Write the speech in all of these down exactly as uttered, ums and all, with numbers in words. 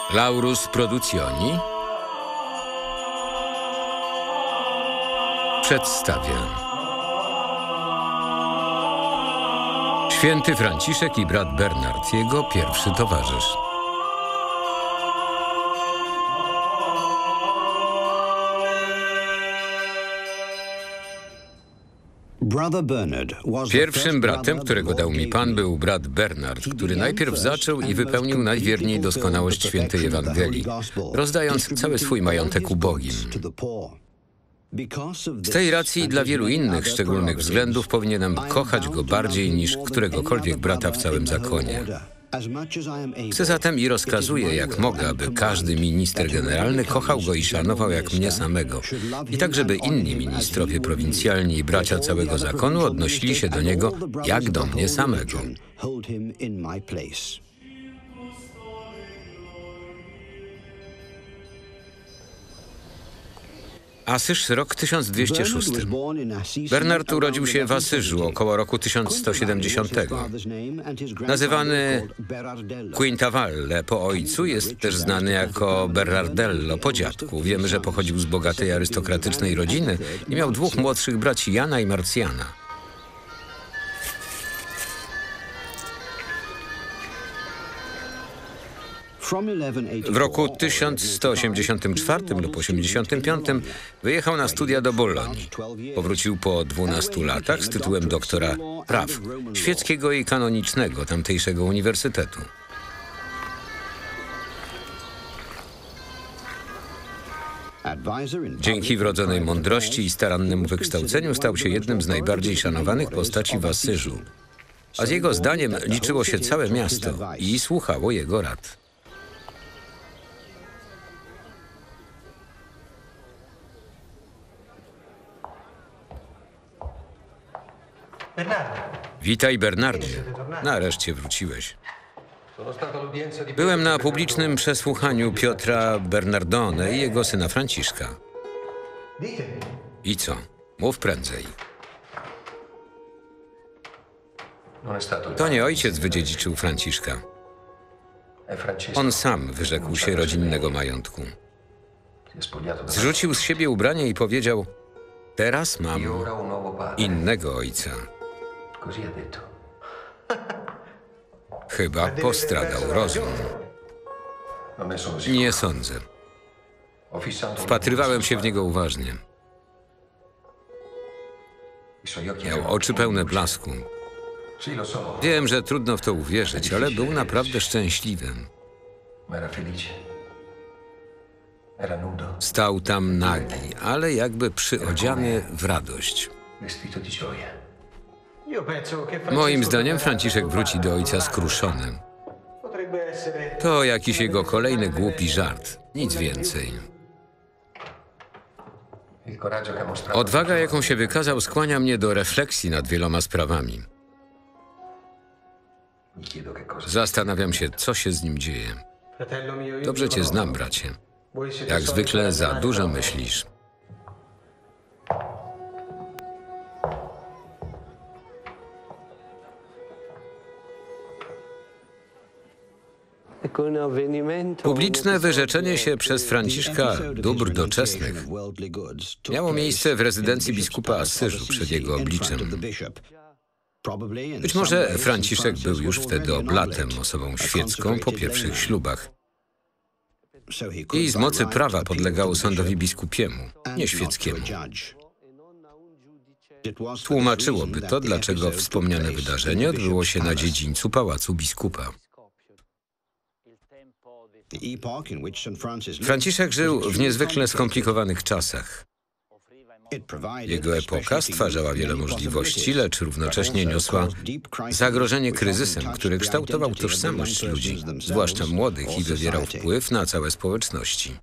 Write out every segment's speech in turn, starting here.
Laurus Productioni przedstawia Święty Franciszek i brat Bernard, jego pierwszy towarzysz. Pierwszym bratem, którego dał mi Pan, był brat Bernard, który najpierw zaczął i wypełnił najwierniej doskonałość świętej Ewangelii, rozdając cały swój majątek ubogim. Z tej racji i dla wielu innych szczególnych względów powinienem kochać go bardziej niż któregokolwiek brata w całym zakonie. Chcę zatem i rozkazuję, jak mogę, aby każdy minister generalny kochał go i szanował jak mnie samego. I tak, żeby inni ministrowie prowincjalni i bracia całego zakonu odnosili się do niego jak do mnie samego. Asyż, rok tysiąc dwieście szósty. Bernard urodził się w Asyżu około roku tysiąc sto siedemdziesiątego. Nazywany Quintavalle po ojcu, jest też znany jako Berardello po dziadku. Wiemy, że pochodził z bogatej arystokratycznej rodziny i miał dwóch młodszych braci, Jana i Marciana. W roku tysiąc sto osiemdziesiątym czwartym lub osiemdziesiątym piątym wyjechał na studia do Bolonii. Powrócił po dwunastu latach z tytułem doktora praw, świeckiego i kanonicznego tamtejszego uniwersytetu. Dzięki wrodzonej mądrości i starannemu wykształceniu stał się jednym z najbardziej szanowanych postaci w Asyżu. A z jego zdaniem liczyło się całe miasto i słuchało jego rad. Witaj, Bernardzie. Nareszcie wróciłeś. Byłem na publicznym przesłuchaniu Piotra Bernardone i jego syna Franciszka. I co? Mów prędzej. To nie ojciec wydziedziczył Franciszka. On sam wyrzekł się rodzinnego majątku. Zrzucił z siebie ubranie i powiedział: teraz mam innego ojca. Chyba postradał rozum. Nie sądzę. Wpatrywałem się w niego uważnie. Miał oczy pełne blasku. Wiem, że trudno w to uwierzyć, ale był naprawdę szczęśliwym. Stał tam nagi, ale jakby przyodziany w radość. Moim zdaniem Franciszek wróci do ojca skruszonym. To jakiś jego kolejny głupi żart, nic więcej. Odwaga, jaką się wykazał, skłania mnie do refleksji nad wieloma sprawami. Zastanawiam się, co się z nim dzieje. Dobrze cię znam, bracie. Jak zwykle za dużo myślisz. Publiczne wyrzeczenie się przez Franciszka dóbr doczesnych miało miejsce w rezydencji biskupa Asyżu przed jego obliczem. Być może Franciszek był już wtedy oblatem, osobą świecką po pierwszych ślubach. I z mocy prawa podlegał sądowi biskupiemu, nie świeckiemu. Tłumaczyłoby to, dlaczego wspomniane wydarzenie odbyło się na dziedzińcu pałacu biskupa. Franciszek żył w niezwykle skomplikowanych czasach. Jego epoka stwarzała wiele możliwości, lecz równocześnie niosła zagrożenie kryzysem, który kształtował tożsamość ludzi, zwłaszcza młodych, i wywierał wpływ na całe społeczności.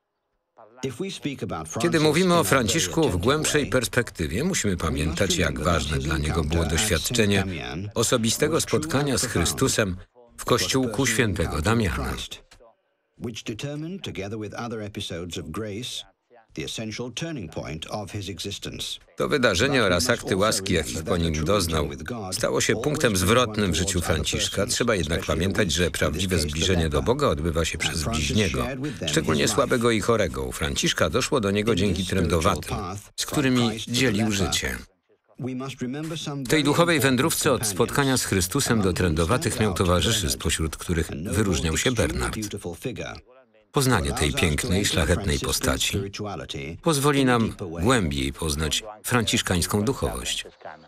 Kiedy mówimy o Franciszku w głębszej perspektywie, musimy pamiętać, jak ważne dla niego było doświadczenie osobistego spotkania z Chrystusem w kościółku świętego Damiana. To wydarzenie oraz akty łaski, jakich po nim doznał, stało się punktem zwrotnym w życiu Franciszka. Trzeba jednak pamiętać, że prawdziwe zbliżenie do Boga odbywa się przez bliźniego, szczególnie słabego i chorego. U Franciszka doszło do niego dzięki trędowatym, z którymi dzielił życie. W tej duchowej wędrówce od spotkania z Chrystusem do trędowatych miał towarzyszy, spośród których wyróżniał się Bernard. Poznanie tej pięknej, szlachetnej postaci pozwoli nam głębiej poznać franciszkańską duchowość.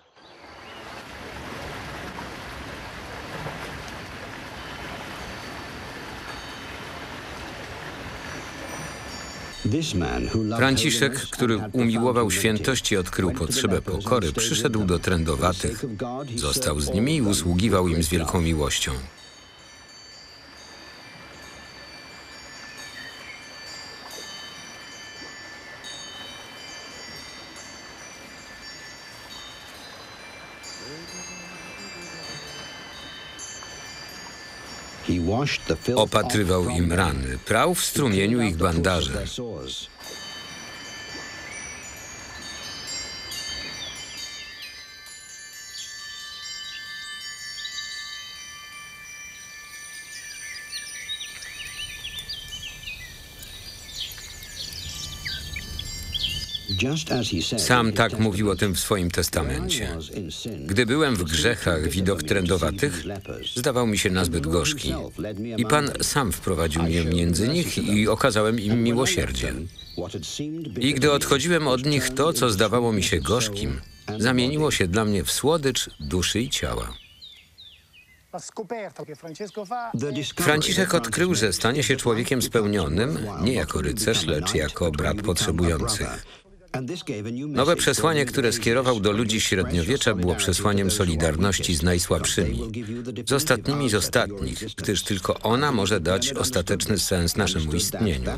Franciszek, który umiłował świętość i odkrył potrzebę pokory, przyszedł do trędowatych, został z nimi i usługiwał im z wielką miłością. Opatrywał im rany, prał w strumieniu ich bandaże. Sam tak mówił o tym w swoim testamencie. Gdy byłem w grzechach, widok trędowatych zdawał mi się nazbyt gorzki. I Pan sam wprowadził mnie między nich i okazałem im miłosierdzie. I gdy odchodziłem od nich, to, co zdawało mi się gorzkim, zamieniło się dla mnie w słodycz duszy i ciała. Franciszek odkrył, że stanie się człowiekiem spełnionym nie jako rycerz, lecz jako brat potrzebujących. Nowe przesłanie, które skierował do ludzi średniowiecza, było przesłaniem solidarności z najsłabszymi, z ostatnimi z ostatnich, gdyż tylko ona może dać ostateczny sens naszemu istnieniu.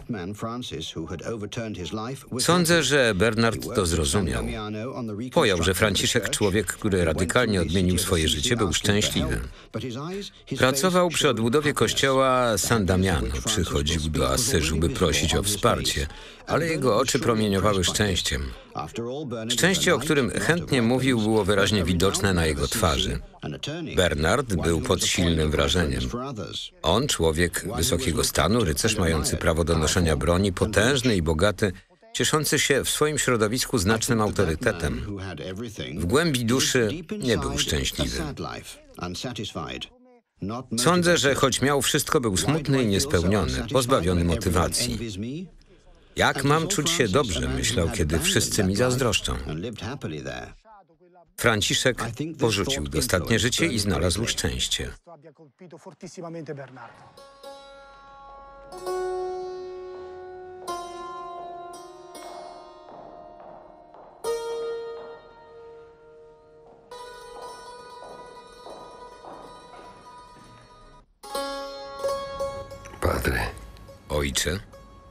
Sądzę, że Bernard to zrozumiał. Pojął, że Franciszek, człowiek, który radykalnie odmienił swoje życie, był szczęśliwy. Pracował przy odbudowie kościoła San Damiano, przychodził do Asyżu, by prosić o wsparcie, ale jego oczy promieniowały szczęściem. Szczęście, o którym chętnie mówił, było wyraźnie widoczne na jego twarzy. Bernard był pod silnym wrażeniem. On, człowiek wysokiego stanu, rycerz mający prawo do noszenia broni, potężny i bogaty, cieszący się w swoim środowisku znacznym autorytetem, w głębi duszy nie był szczęśliwy. Sądzę, że choć miał wszystko, był smutny i niespełniony, pozbawiony motywacji. Jak mam czuć się dobrze, myślał, kiedy wszyscy mi zazdroszczą. Franciszek porzucił dostatnie życie i znalazł szczęście. Ojcze,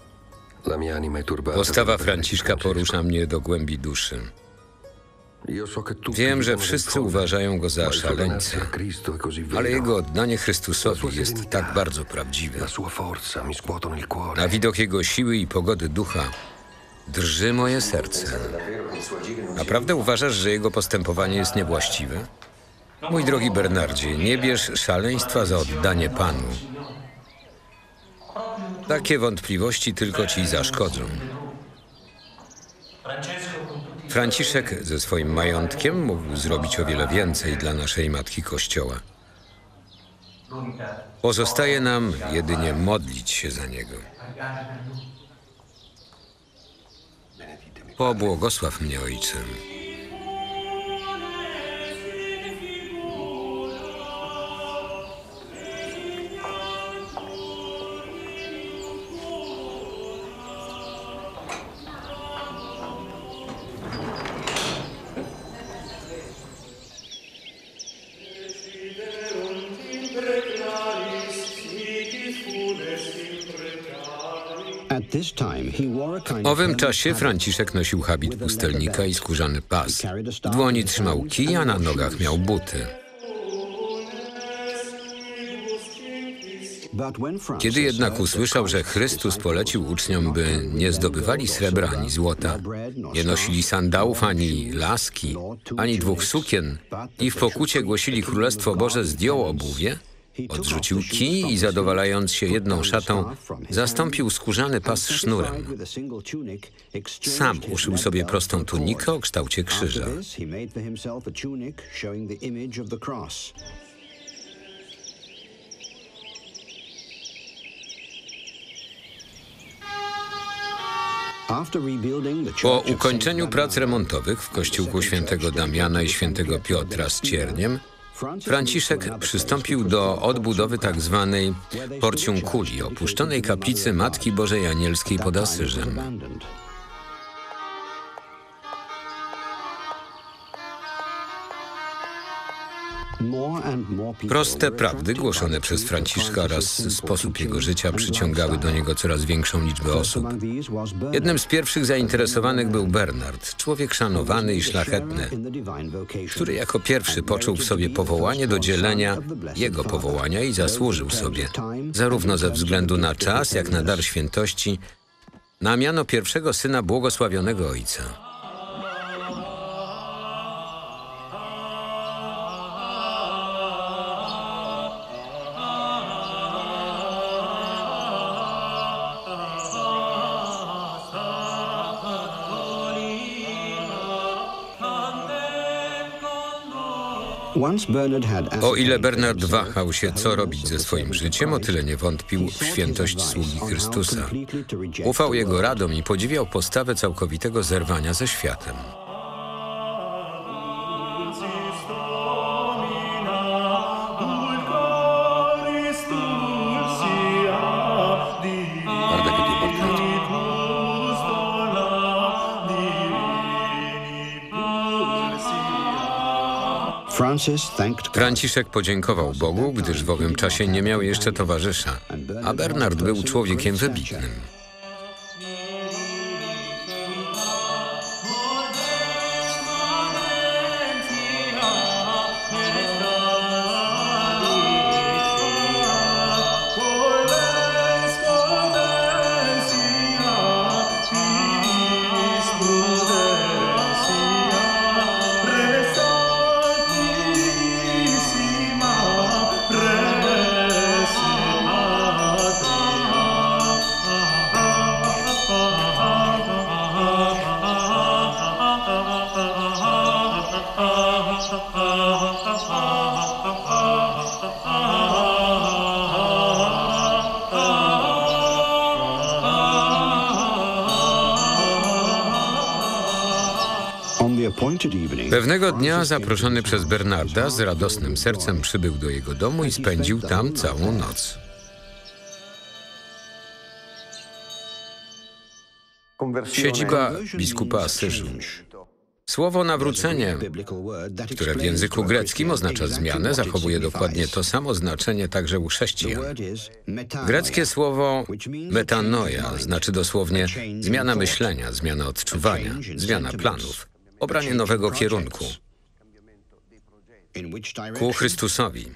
postawa Franciszka porusza mnie do głębi duszy. Wiem, że wszyscy uważają go za szaleńcę, ale jego oddanie Chrystusowi jest tak bardzo prawdziwe. Na widok jego siły i pogody ducha drży moje serce. Naprawdę uważasz, że jego postępowanie jest niewłaściwe? Mój drogi Bernardzie, nie bierz szaleństwa za oddanie Panu. Takie wątpliwości tylko ci zaszkodzą. Franciszek ze swoim majątkiem mógł zrobić o wiele więcej dla naszej Matki Kościoła. Pozostaje nam jedynie modlić się za niego. Pobłogosław mnie, Ojcze. W owym czasie Franciszek nosił habit pustelnika i skórzany pas. W dłoni trzymał kij, a na nogach miał buty. Kiedy jednak usłyszał, że Chrystus polecił uczniom, by nie zdobywali srebra ani złota, nie nosili sandałów ani laski, ani dwóch sukien i w pokucie głosili Królestwo Boże, zdjął obuwie, odrzucił kij i zadowalając się jedną szatą, zastąpił skórzany pas sznurem. Sam uszył sobie prostą tunikę o kształcie krzyża. Po ukończeniu prac remontowych w kościółku świętego Damiana i świętego Piotra z Cierniem, Franciszek przystąpił do odbudowy tzw. Porciunculi, opuszczonej kaplicy Matki Bożej Anielskiej pod Asyżem. Proste prawdy głoszone przez Franciszka oraz sposób jego życia przyciągały do niego coraz większą liczbę osób. Jednym z pierwszych zainteresowanych był Bernard, człowiek szanowany i szlachetny, który jako pierwszy poczuł w sobie powołanie do dzielenia jego powołania i zasłużył sobie, zarówno ze względu na czas, jak na dar świętości, na miano pierwszego syna błogosławionego Ojca. O ile Bernard wahał się, co robić ze swoim życiem, o tyle nie wątpił w świętość sługi Chrystusa. Ufał jego radom i podziwiał postawę całkowitego zerwania ze światem. Franciszek podziękował Bogu, gdyż w owym czasie nie miał jeszcze towarzysza, a Bernard był człowiekiem wybitnym. Pewnego dnia zaproszony przez Bernarda z radosnym sercem przybył do jego domu i spędził tam całą noc. Siedziba biskupa Asyżu. Słowo nawrócenie, które w języku greckim oznacza zmianę, zachowuje dokładnie to samo znaczenie także u chrześcijan. Greckie słowo metanoia znaczy dosłownie zmiana myślenia, zmiana odczuwania, zmiana planów, obranie nowego kierunku ku Chrystusowi.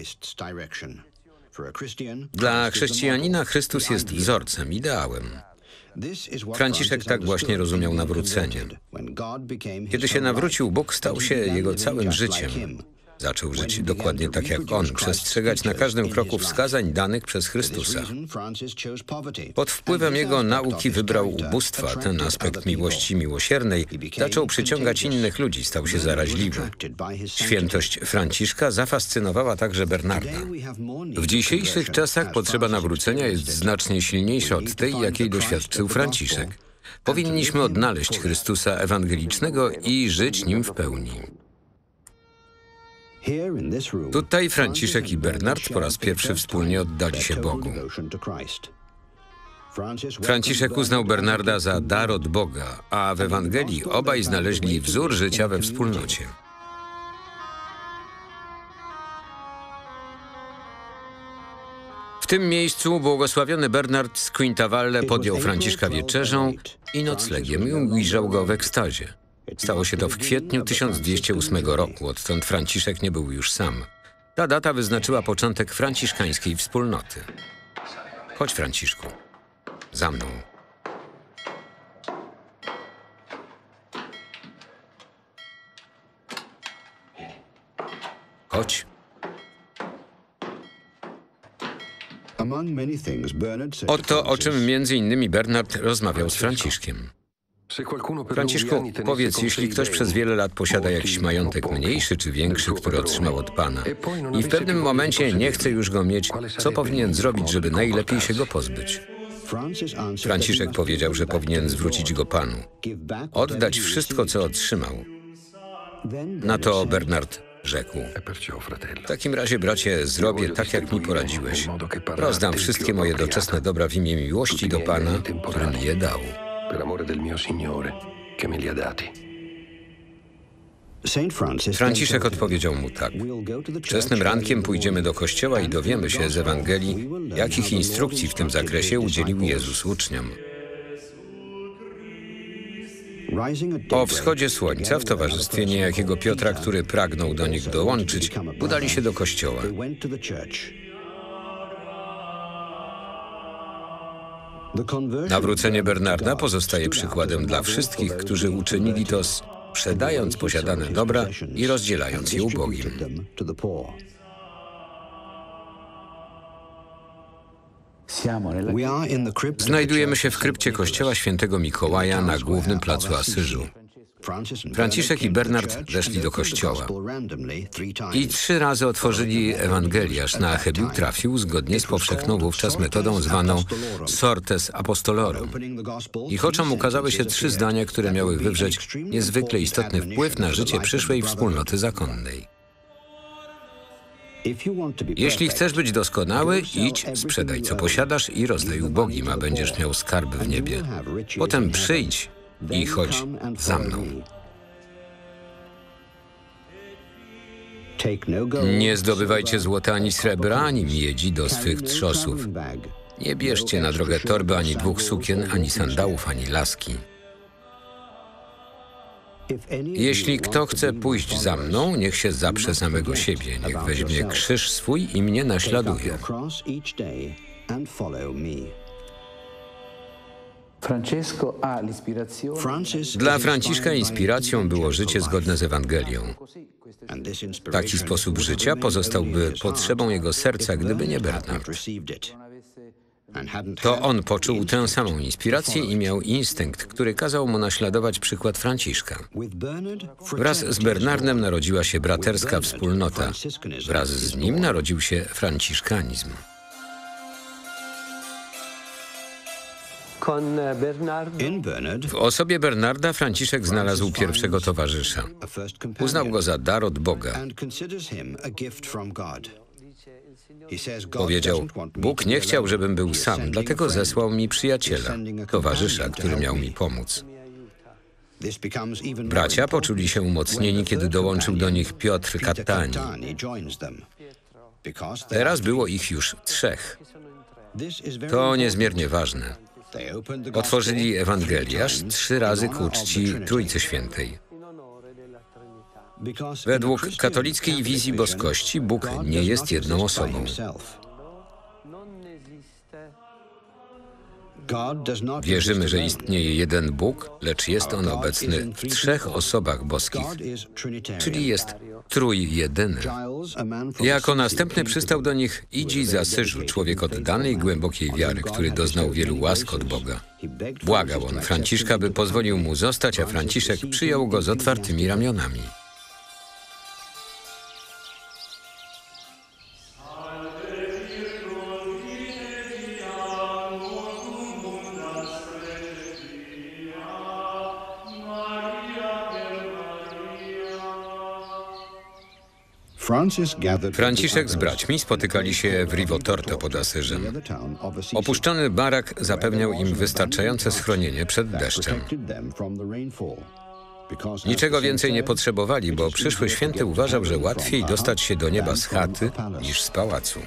Dla chrześcijanina Chrystus jest wzorcem, ideałem. Franciszek tak właśnie rozumiał nawrócenie. Kiedy się nawrócił, Bóg stał się jego całym życiem. Zaczął żyć dokładnie tak jak On, przestrzegać na każdym kroku wskazań danych przez Chrystusa. Pod wpływem Jego nauki wybrał ubóstwa, ten aspekt miłości miłosiernej, zaczął przyciągać innych ludzi, stał się zaraźliwy. Świętość Franciszka zafascynowała także Bernarda. W dzisiejszych czasach potrzeba nawrócenia jest znacznie silniejsza od tej, jakiej doświadczył Franciszek. Powinniśmy odnaleźć Chrystusa ewangelicznego i żyć Nim w pełni. Tutaj Franciszek i Bernard po raz pierwszy wspólnie oddali się Bogu. Franciszek uznał Bernarda za dar od Boga, a w Ewangelii obaj znaleźli wzór życia we wspólnocie. W tym miejscu błogosławiony Bernard z Quintavalle podjął Franciszka wieczerzą i noclegiem i ujrzał go w ekstazie. Stało się to w kwietniu tysiąc dwieście ósmego roku, odtąd Franciszek nie był już sam. Ta data wyznaczyła początek franciszkańskiej wspólnoty. Chodź, Franciszku, za mną. Chodź. Oto o czym między innymi Bernard rozmawiał z Franciszkiem. Franciszku, powiedz, jeśli ktoś przez wiele lat posiada jakiś majątek mniejszy czy większy, który otrzymał od Pana i w pewnym momencie nie chce już go mieć, co powinien zrobić, żeby najlepiej się go pozbyć? Franciszek powiedział, że powinien zwrócić go Panu, oddać wszystko, co otrzymał. Na to Bernard rzekł: w takim razie, bracie, zrobię tak, jak mi poradziłeś. Rozdam wszystkie moje doczesne dobra w imię miłości do Pana, który mi je dał. Franciszek odpowiedział mu tak: wczesnym rankiem pójdziemy do kościoła i dowiemy się z Ewangelii, jakich instrukcji w tym zakresie udzielił Jezus uczniom. O wschodzie słońca, w towarzystwie niejakiego Piotra, który pragnął do nich dołączyć, udali się do kościoła. Nawrócenie Bernarda pozostaje przykładem dla wszystkich, którzy uczynili to, sprzedając posiadane dobra i rozdzielając je ubogim. Znajdujemy się w krypcie kościoła świętego Mikołaja na głównym placu Asyżu. Franciszek i Bernard weszli do kościoła i trzy razy otworzyli Ewangelię, aż na chybił trafił zgodnie z powszechną wówczas metodą zwaną sortes apostolorum. Ich oczom ukazały się trzy zdania, które miały wywrzeć niezwykle istotny wpływ na życie przyszłej wspólnoty zakonnej. Jeśli chcesz być doskonały, idź, sprzedaj co posiadasz i rozdaj ubogim, a będziesz miał skarb w niebie. Potem przyjdź i chodź za mną. Nie zdobywajcie złota ani srebra, ani miedzi do swych trzosów. Nie bierzcie na drogę torby, ani dwóch sukien, ani sandałów, ani laski. Jeśli kto chce pójść za mną, niech się zaprze samego siebie, niech weźmie krzyż swój i mnie naśladuje. Dla Franciszka inspiracją było życie zgodne z Ewangelią. Taki sposób życia pozostałby potrzebą jego serca, gdyby nie Bernard. To on poczuł tę samą inspirację i miał instynkt, który kazał mu naśladować przykład Franciszka. Wraz z Bernardem narodziła się braterska wspólnota. Wraz z nim narodził się franciszkanizm. W osobie Bernarda Franciszek znalazł pierwszego towarzysza. Uznał go za dar od Boga. Powiedział: Bóg nie chciał, żebym był sam, dlatego zesłał mi przyjaciela, towarzysza, który miał mi pomóc. Bracia poczuli się umocnieni, kiedy dołączył do nich Piotr Kattani. Teraz było ich już trzech. To niezmiernie ważne. Otworzyli Ewangelię aż trzy razy ku czci Trójcy Świętej. Według katolickiej wizji boskości Bóg nie jest jedną osobą. Wierzymy, że istnieje jeden Bóg, lecz jest On obecny w trzech osobach boskich, czyli jest trójjedyny. Jako następny przystał do nich Idzi z Asyżu, człowiek oddany i głębokiej wiary, który doznał wielu łask od Boga. Błagał on Franciszka, by pozwolił mu zostać, a Franciszek przyjął go z otwartymi ramionami. Franciszek z braćmi spotykali się w Rivotorto pod Asyżem. Opuszczony barak zapewniał im wystarczające schronienie przed deszczem. Niczego więcej nie potrzebowali, bo przyszły święty uważał, że łatwiej dostać się do nieba z chaty niż z pałacu.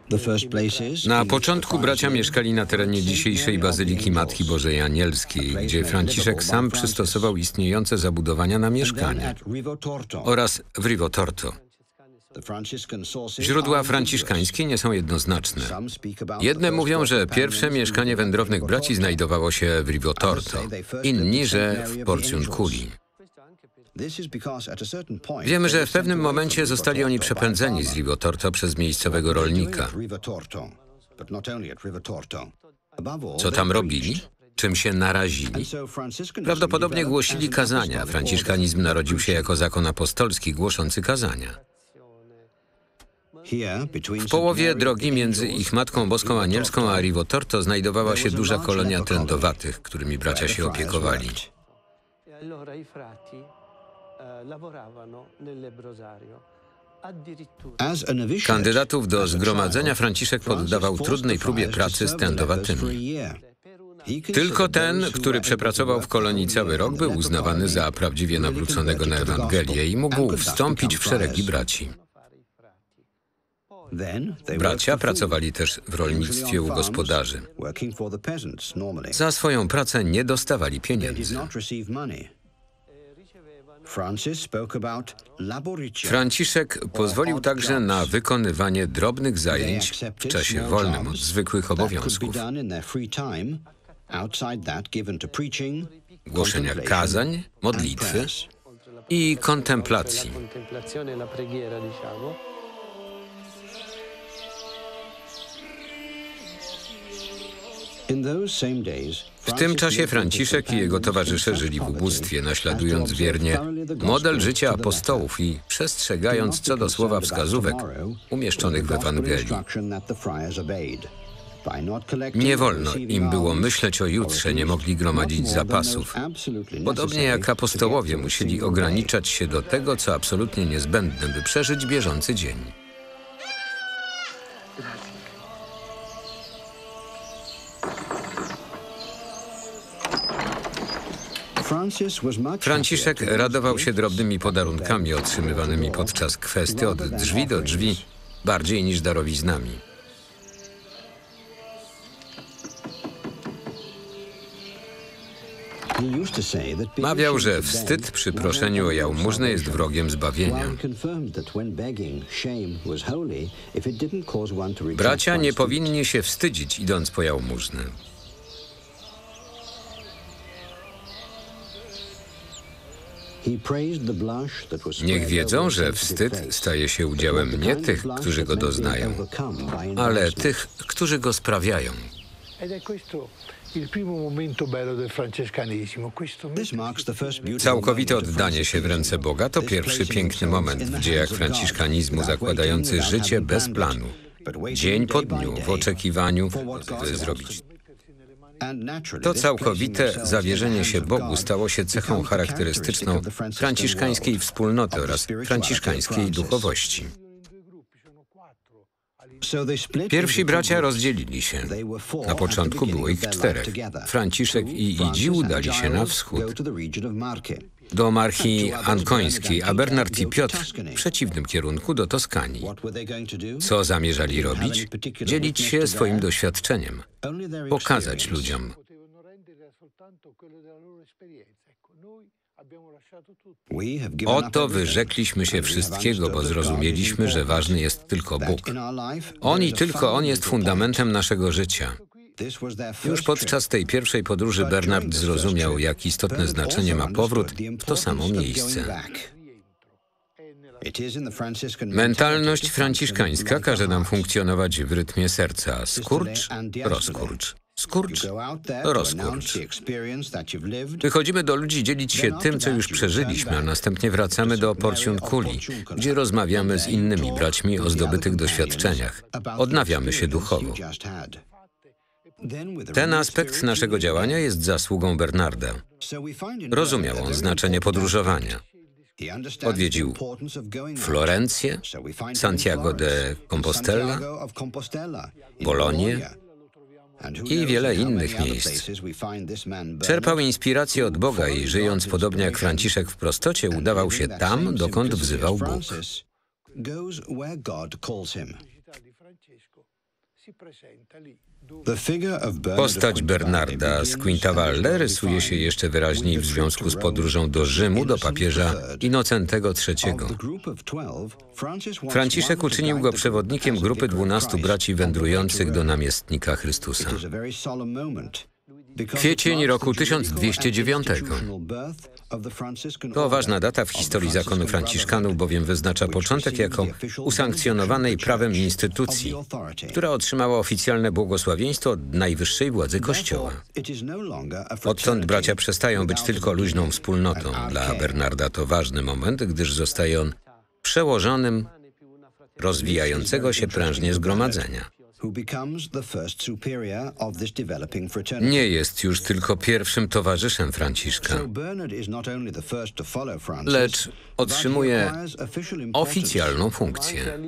Na początku bracia mieszkali na terenie dzisiejszej Bazyliki Matki Bożej Anielskiej, gdzie Franciszek sam przystosował istniejące zabudowania na mieszkanie, oraz w Rivotorto. Źródła franciszkańskie nie są jednoznaczne. Jedne mówią, że pierwsze mieszkanie wędrownych braci znajdowało się w Rivotorto, inni, że w Porciunculi. Wiemy, że w pewnym momencie zostali oni przepędzeni z Rivotorto przez miejscowego rolnika. Co tam robili? Czym się narazili? Prawdopodobnie głosili kazania. Franciszkanizm narodził się jako zakon apostolski głoszący kazania. W połowie drogi między ich Matką Boską Anielską a Rivotorto znajdowała się duża kolonia trędowatych, którymi bracia się opiekowali. Kandydatów do zgromadzenia Franciszek poddawał trudnej próbie pracy z trędowatymi. Tylko ten, który przepracował w kolonii cały rok, był uznawany za prawdziwie nawróconego na Ewangelię i mógł wstąpić w szeregi braci. Bracia pracowali też w rolnictwie u gospodarzy. Za swoją pracę nie dostawali pieniędzy. Franciszek pozwolił także na wykonywanie drobnych zajęć w czasie wolnym od zwykłych obowiązków, głoszenia kazań, modlitwy i kontemplacji. W tym czasie Franciszek i jego towarzysze żyli w ubóstwie, naśladując wiernie model życia apostołów i przestrzegając co do słowa wskazówek umieszczonych w Ewangelii. Nie wolno im było myśleć o jutrze, nie mogli gromadzić zapasów. Podobnie jak apostołowie musieli ograniczać się do tego, co absolutnie niezbędne, by przeżyć bieżący dzień. Franciszek radował się drobnymi podarunkami otrzymywanymi podczas kwesty od drzwi do drzwi, bardziej niż darowiznami. Mawiał, że wstyd przy proszeniu o jałmużnę jest wrogiem zbawienia. Bracia nie powinni się wstydzić, idąc po jałmużnę. Niech wiedzą, że wstyd staje się udziałem nie tych, którzy go doznają, ale tych, którzy go sprawiają. Całkowite oddanie się w ręce Boga to pierwszy piękny moment w dziejach franciszkanizmu, zakładający życie bez planu, dzień po dniu, w oczekiwaniu, by zrobić. To całkowite zawierzenie się Bogu stało się cechą charakterystyczną franciszkańskiej wspólnoty oraz franciszkańskiej duchowości. Pierwsi bracia rozdzielili się. Na początku było ich czterech. Franciszek i Idzi udali się na wschód, do Marchi Ankońskiej, a Bernard i Piotr w przeciwnym kierunku, do Toskanii. Co zamierzali robić? Dzielić się swoim doświadczeniem, pokazać ludziom. Oto wyrzekliśmy się wszystkiego, bo zrozumieliśmy, że ważny jest tylko Bóg. On i tylko On jest fundamentem naszego życia. Już podczas tej pierwszej podróży Bernard zrozumiał, jak istotne znaczenie ma powrót w to samo miejsce. Mentalność franciszkańska każe nam funkcjonować w rytmie serca. Skurcz, rozkurcz. Skurcz, rozkurcz. Wychodzimy do ludzi dzielić się tym, co już przeżyliśmy, a następnie wracamy do Porciunculi, gdzie rozmawiamy z innymi braćmi o zdobytych doświadczeniach. Odnawiamy się duchowo. Ten aspekt naszego działania jest zasługą Bernarda. Rozumiał on znaczenie podróżowania. Odwiedził Florencję, Santiago de Compostela, Bolonię i wiele innych miejsc. Czerpał inspirację od Boga i żyjąc podobnie jak Franciszek w prostocie, udawał się tam, dokąd wzywał Bóg. Postać Bernarda z Quintavalle rysuje się jeszcze wyraźniej w związku z podróżą do Rzymu do papieża Innocentego trzeciego. Franciszek uczynił go przewodnikiem grupy dwunastu braci wędrujących do namiestnika Chrystusa. Kwiecień roku tysiąc dwieście dziewiątego. To ważna data w historii zakonu franciszkanów, bowiem wyznacza początek jako usankcjonowanej prawem instytucji, która otrzymała oficjalne błogosławieństwo od najwyższej władzy Kościoła. Odtąd bracia przestają być tylko luźną wspólnotą. Dla Bernarda to ważny moment, gdyż zostaje on przełożonym rozwijającego się prężnie zgromadzenia. Nie jest już tylko pierwszym towarzyszem Franciszka, lecz otrzymuje oficjalną funkcję.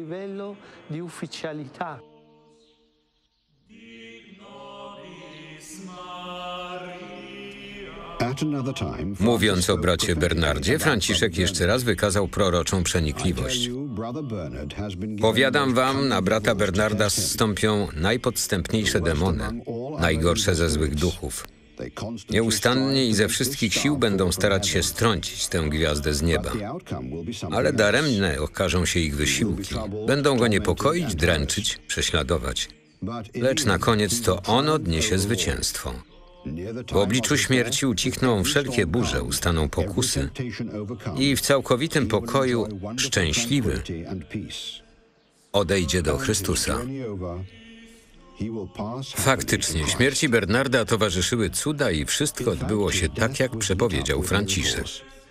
Mówiąc o bracie Bernardzie, Franciszek jeszcze raz wykazał proroczą przenikliwość. Powiadam wam, na brata Bernarda zstąpią najpodstępniejsze demony, najgorsze ze złych duchów. Nieustannie i ze wszystkich sił będą starać się strącić tę gwiazdę z nieba. Ale daremne okażą się ich wysiłki. Będą go niepokoić, dręczyć, prześladować. Lecz na koniec to on odniesie zwycięstwo. W obliczu śmierci ucichną wszelkie burze, ustaną pokusy i w całkowitym pokoju szczęśliwy odejdzie do Chrystusa. Faktycznie, śmierci Bernarda towarzyszyły cuda i wszystko odbyło się tak, jak przepowiedział Franciszek.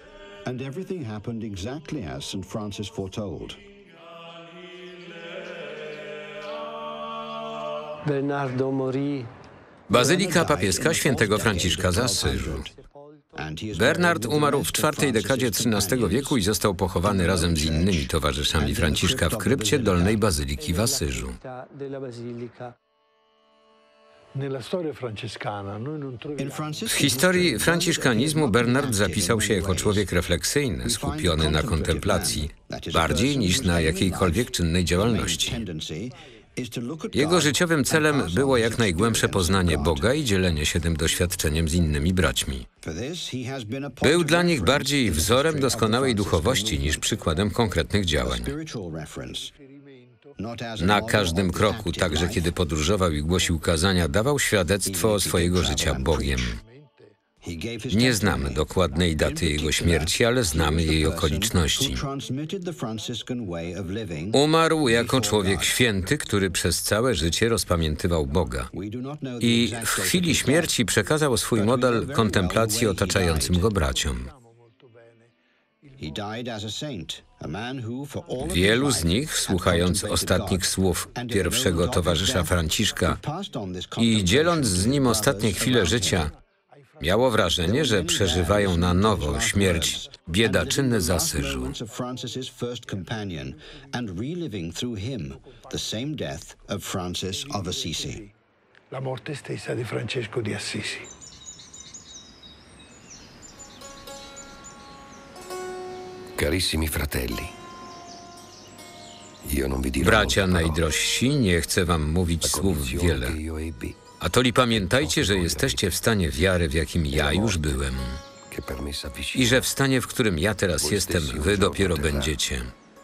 Bernardo morì. Bazylika papieska świętego Franciszka z Asyżu. Bernard umarł w czwartej dekadzie trzynastego wieku i został pochowany razem z innymi towarzyszami Franciszka w krypcie Dolnej Bazyliki w Asyżu. W historii franciszkanizmu Bernard zapisał się jako człowiek refleksyjny, skupiony na kontemplacji, bardziej niż na jakiejkolwiek czynnej działalności. Jego życiowym celem było jak najgłębsze poznanie Boga i dzielenie się tym doświadczeniem z innymi braćmi. Był dla nich bardziej wzorem doskonałej duchowości niż przykładem konkretnych działań. Na każdym kroku, także kiedy podróżował i głosił kazania, dawał świadectwo swojego życia Bogiem. Nie znamy dokładnej daty jego śmierci, ale znamy jej okoliczności. Umarł jako człowiek święty, który przez całe życie rozpamiętywał Boga i w chwili śmierci przekazał swój model kontemplacji otaczającym go braciom. Wielu z nich, słuchając ostatnich słów pierwszego towarzysza Franciszka i dzieląc z nim ostatnie chwile życia, miało wrażenie, że przeżywają na nowo śmierć biedaczyny z Asyżu. La morte stessa di Francesco di Assisi. Carissimi fratelli. Bracia najdrożsi, nie chcę wam mówić słów wiele. A to li pamiętajcie, że jesteście w stanie wiary, w jakim ja już byłem. I że w stanie, w którym ja teraz jestem, wy dopiero będziecie.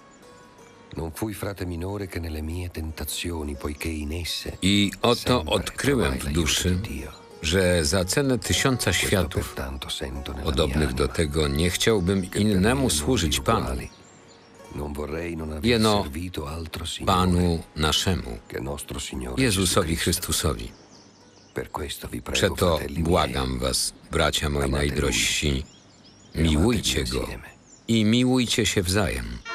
I oto odkryłem w duszy, że za cenę tysiąca światów, podobnych do tego, nie chciałbym innemu służyć Panu, jeno Panu naszemu, Jezusowi Chrystusowi. Przeto błagam was, bracia moi najdrożsi, miłujcie Go i miłujcie się wzajem.